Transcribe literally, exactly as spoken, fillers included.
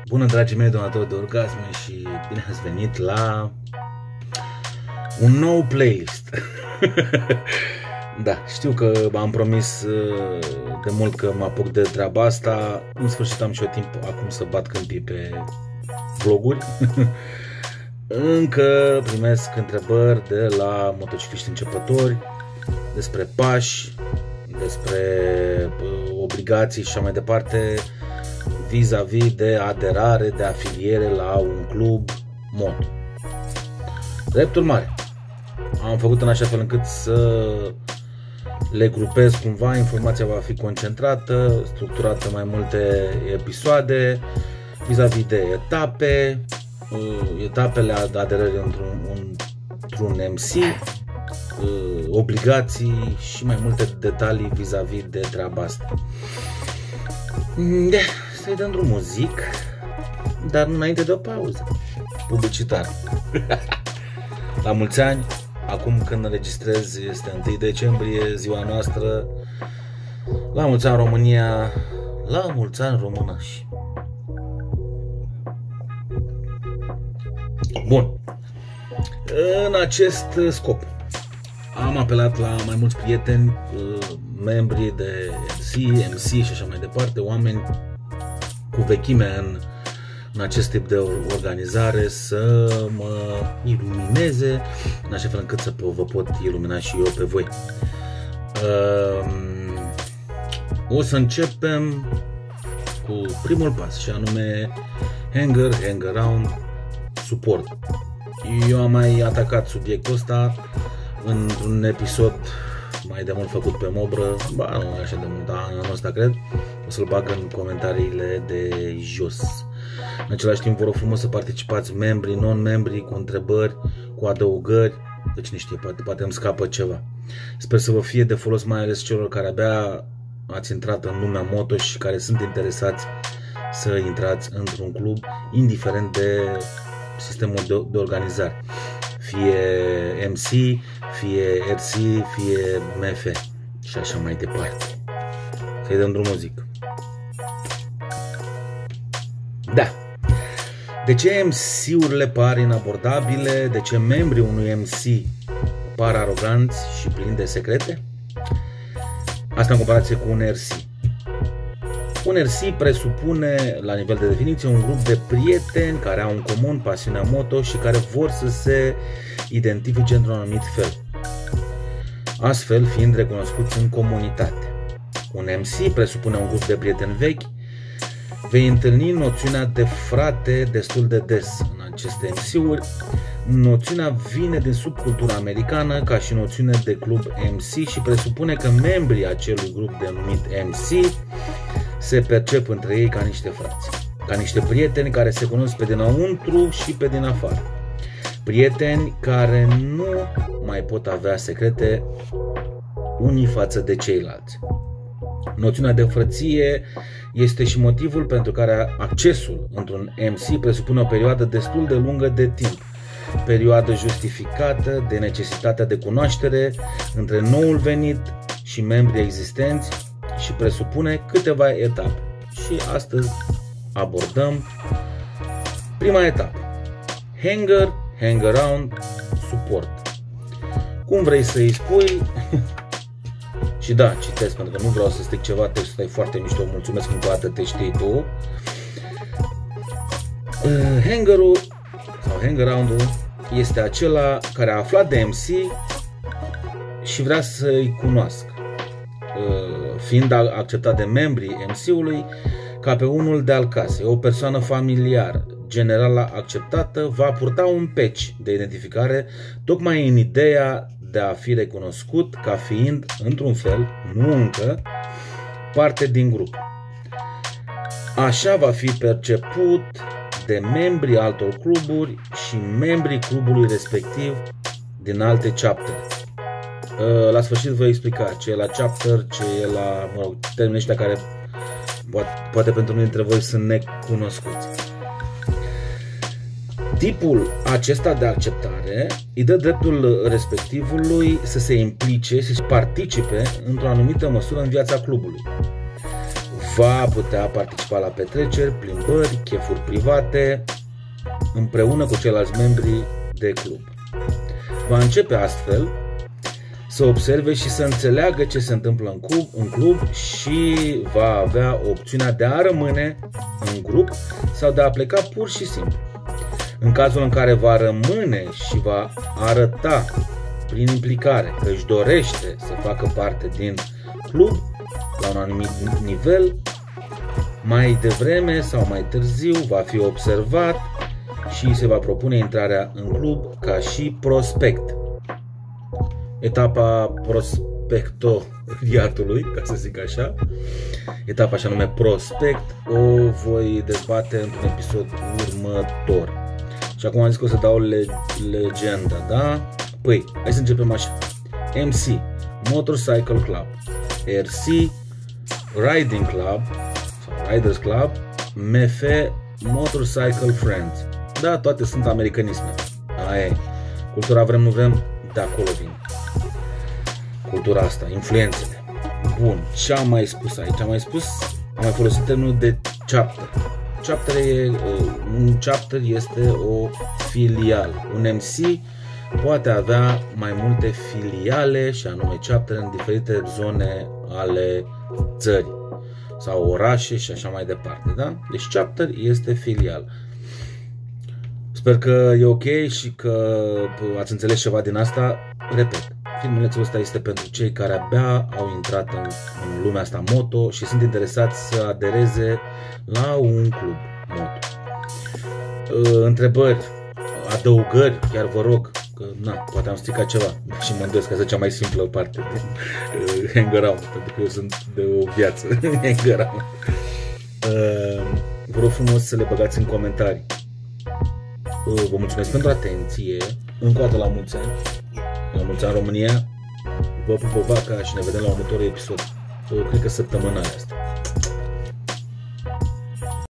Bună, dragii mei donatori de orgasme, și bine ați venit la un nou playlist. Da, știu că m-am promis de mult că mă apuc de treaba asta. În sfârșit am și eu timp acum să bat câmpii pe vloguri. Încă primesc întrebări de la motocicliști începători despre pași, despre obligații și așa mai departe, vis-a-vis de aderare, de afiliere la un club moto. Drept urmare, am făcut în așa fel încât să le grupez cumva, informația va fi concentrată, structurată în mai multe episoade, vis-a-vis de etape, etapele aderării într-un, într-un M C, obligații și mai multe detalii vis-a-vis de treaba asta. Să-i dăm drumul, zic, dar înainte de o pauză publicitară. La mulți ani, acum când înregistrez, este întâi decembrie, ziua noastră. La mulți ani România, la mulți ani românași. Bun. În acest scop am apelat la mai mulți prieteni, membri de M C, M C și așa mai departe, oameni cu vechime în, în acest tip de organizare, să mă ilumineze în așa fel încât să vă pot ilumina și eu pe voi. O să începem cu primul pas, și anume hanger, hang around, suport. Eu am mai atacat subiectul ăsta într-un episod mai de mult făcut pe mobră, ba nu așa de mult, dar anul ăsta cred, o să-l bag în comentariile de jos. În același timp vă rog frumos să participați membrii, non-membrii, cu întrebări, cu adăugări, de cine știe, poate, poate îmi scapă ceva. Sper să vă fie de folos, mai ales celor care abia ați intrat în lumea moto și care sunt interesați să intrați într-un club, indiferent de sistemul de, de organizare, fie M C, fie R C, fie M F și așa mai departe. Să-i dăm drumul, zic. Da. De ce M C-urile par inabordabile? De ce membrii unui M C par aroganți și plini de secrete? Asta în comparație cu un R C. Un R C presupune, la nivel de definiție, un grup de prieteni care au în comun pasiunea moto și care vor să se identifice într-un anumit fel, astfel fiind recunoscuți în comunitate. Un M C presupune un grup de prieteni vechi. Vei întâlni noțiunea de frate destul de des în aceste M C-uri. Noțiunea vine din subcultura americană ca și noțiune de club M C și presupune că membrii acelui grup denumit M C se percep între ei ca niște frați, ca niște prieteni care se cunosc pe dinăuntru și pe din afară. Prieteni care nu mai pot avea secrete unii față de ceilalți. Noțiunea de frăție este și motivul pentru care accesul într-un M C presupune o perioadă destul de lungă de timp, perioadă justificată de necesitatea de cunoaștere între noul venit și membrii existenți și presupune câteva etape. Și astăzi abordăm prima etapă: hanger, hang around, suport. Cum vrei să îi spui? Și da, citesc pentru că nu vreau să stric ceva, textul e foarte mișto, mulțumesc încă o dată, te știi tu. Hangerul sau hang around-ul este acela care a aflat de M C și vrea să-i cunoască, fiind acceptat de membrii M C-ului ca pe unul de-al casei. O persoană familiară, general acceptată, va purta un patch de identificare tocmai în ideea de a fi recunoscut ca fiind, într-un fel, nu încă, parte din grup. Așa va fi perceput de membrii altor cluburi și membrii clubului respectiv din alte chaptere. La sfârșit voi explica ce e la chapter, ce e la, mă rog, termenii ăștia care poate, poate pentru unii dintre voi sunt necunoscuți. Tipul acesta de acceptare îi dă dreptul respectivului să se implice, să participe într-o anumită măsură în viața clubului. va putea participa la petreceri, plimbări, chefuri private, împreună cu ceilalți membri de club. Va începe astfel să observe și să înțeleagă ce se întâmplă în club, în club și va avea opțiunea de a rămâne în grup sau de a pleca pur și simplu. În cazul în care va rămâne și va arăta prin implicare că își dorește să facă parte din club la un anumit nivel, mai devreme sau mai târziu va fi observat și se va propune intrarea în club ca și prospect. Etapa prospectoriatului, ca să zic așa, etapa așa nume prospect, o voi dezbate într-un episod următor. Și acum am zis că o să dau le legenda, da? Păi, hai să începem așa. M C, Motorcycle Club. R C, Riding Club sau Riders Club. M F, Motorcycle Friends. Da, toate sunt americanisme. Aia e. Cultura vrem, nu vrem, de acolo vin. Cultura asta, influențele. Bun, ce am mai spus aici? Am mai spus, am mai folosit termenul de chapter. Chapter e, un chapter este o filială. Un M C poate avea mai multe filiale și anume chapter în diferite zone ale țării sau orașe și așa mai departe, da? Deci chapter este filial. Sper că e ok și că ați înțeles ceva din asta. Repet, filmulețul ăsta este pentru cei care abia au intrat în, în lumea asta moto și sunt interesați să adereze la un club moto. Întrebări, adăugări, chiar vă rog, că na, poate am stricat ceva și mă îndoiesc că asta e cea mai simplă parte din uh, hang-around, pentru că eu sunt de o viață hang-around. Uh, vă rog frumos să le băgați în comentarii. Uh, vă mulțumesc pentru atenție, încă o dată la mulți ani, la mulți ani România, vă pup o vaca și ne vedem la următorul episod, uh, cred că săptămâna asta.